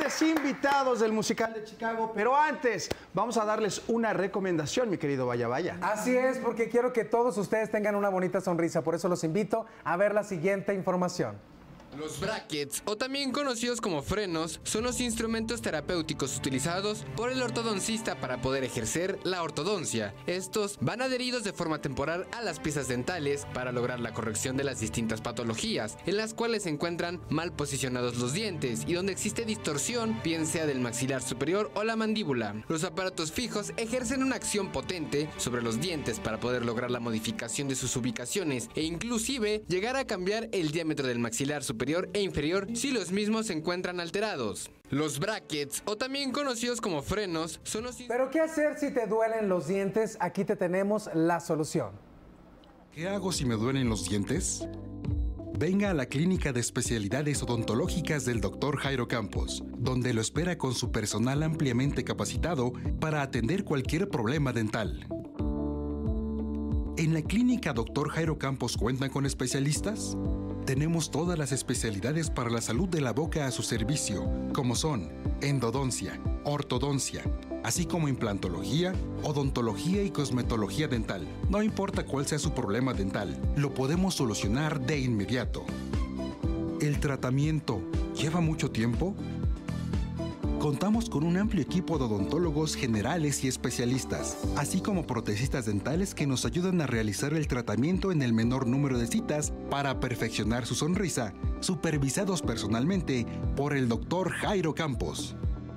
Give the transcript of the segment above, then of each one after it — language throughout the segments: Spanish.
grandes invitados del musical de Chicago, pero antes vamos a darles una recomendación, mi querido Vaya Vaya. Así es, porque quiero que todos ustedes tengan una bonita sonrisa, por eso los invito a ver la siguiente información. Los brackets, o también conocidos como frenos, son los instrumentos terapéuticos utilizados por el ortodoncista para poder ejercer la ortodoncia. Estos van adheridos de forma temporal a las piezas dentales para lograr la corrección de las distintas patologías, en las cuales se encuentran mal posicionados los dientes y donde existe distorsión, bien sea del maxilar superior o la mandíbula. Los aparatos fijos ejercen una acción potente sobre los dientes para poder lograr la modificación de sus ubicaciones e inclusive llegar a cambiar el diámetro del maxilar superior e inferior si los mismos se encuentran alterados. Los brackets, o también conocidos como frenos, son los... ¿Pero qué hacer si te duelen los dientes? Aquí te tenemos la solución. ¿Qué hago si me duelen los dientes? Venga a la Clínica de Especialidades Odontológicas del Dr. Jairo Campos, donde lo espera con su personal ampliamente capacitado para atender cualquier problema dental. ¿En la Clínica Dr. Jairo Campos cuentan con especialistas? Tenemos todas las especialidades para la salud de la boca a su servicio, como son endodoncia, ortodoncia, así como implantología, odontología y cosmetología dental. No importa cuál sea su problema dental, lo podemos solucionar de inmediato. ¿El tratamiento lleva mucho tiempo? Contamos con un amplio equipo de odontólogos generales y especialistas, así como protesistas dentales que nos ayudan a realizar el tratamiento en el menor número de citas para perfeccionar su sonrisa, supervisados personalmente por el Dr. Jairo Campos.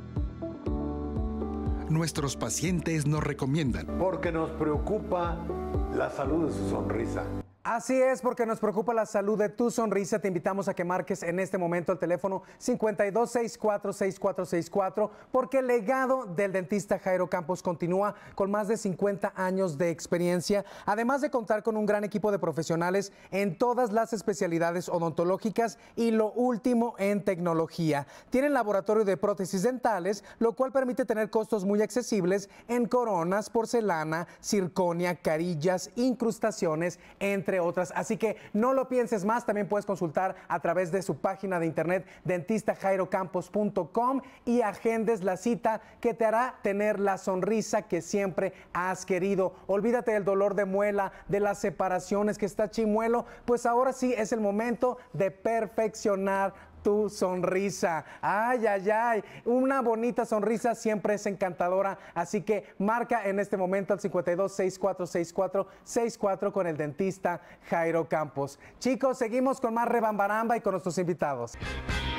Nuestros pacientes nos recomiendan. Porque nos preocupa la salud de su sonrisa. Así es, porque nos preocupa la salud de tu sonrisa. Te invitamos a que marques en este momento el teléfono 5264-6464, porque el legado del dentista Jairo Campos continúa con más de 50 años de experiencia, además de contar con un gran equipo de profesionales en todas las especialidades odontológicas y lo último en tecnología. Tienen laboratorio de prótesis dentales, lo cual permite tener costos muy accesibles en coronas, porcelana, circonia, carillas, incrustaciones, entre otras. Así que no lo pienses más, también puedes consultar a través de su página de internet dentistajairocampos.com y agendes la cita que te hará tener la sonrisa que siempre has querido. Olvídate del dolor de muela, de las separaciones, que está chimuelo, pues ahora sí es el momento de perfeccionar tu sonrisa. Ay, ay, ay. Una bonita sonrisa siempre es encantadora. Así que marca en este momento al 52646464 con el dentista Jairo Campos. Chicos, seguimos con más rebambaramba y con nuestros invitados.